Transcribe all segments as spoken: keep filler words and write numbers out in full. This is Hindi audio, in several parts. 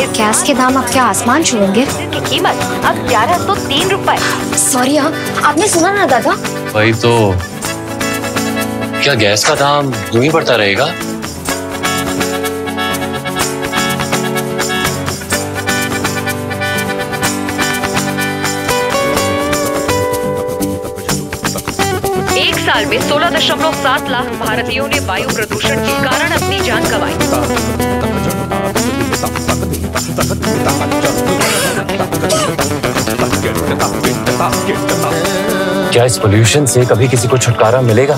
गैस के दाम अब क्या आसमान छूएंगे? की कीमत अब ग्यारह सौ तीन रुपए। सॉरी हाँ, आपने सुना ना दादा? वही तो, क्या गैस का दाम यूं ही बढ़ता रहेगा? एक साल में सोलह दशमलव सात लाख भारतीयों ने वायु प्रदूषण के कारण अपनी जान गंवाई। क्या इस पोल्यूशन से कभी किसी को छुटकारा मिलेगा?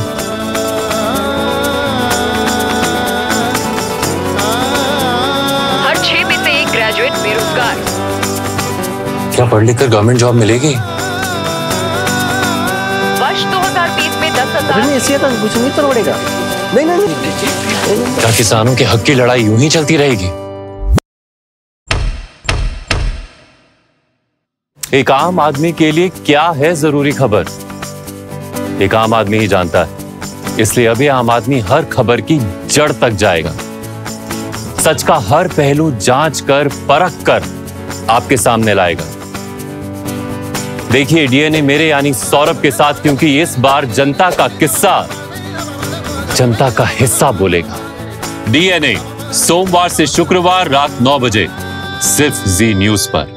हर छह में से एक ग्रेजुएट बेरोजगार। क्या पढ़ लिख कर गवर्नमेंट जॉब मिलेगी? वर्ष दो हज़ार बीस में दस हजार कुछ नहीं तोड़ेगा। नहीं नहीं नहीं। क्या किसानों के हक की लड़ाई यूं ही चलती रहेगी? एक आम आदमी के लिए क्या है जरूरी खबर, एक आम आदमी ही जानता है। इसलिए अभी आम आदमी हर खबर की जड़ तक जाएगा, सच का हर पहलू जांच कर परख कर आपके सामने लाएगा। देखिए डीएनए मेरे यानी सौरभ के साथ, क्योंकि इस बार जनता का किस्सा जनता का हिस्सा बोलेगा। डीएनए सोमवार से शुक्रवार रात नौ बजे सिर्फ जी न्यूज पर।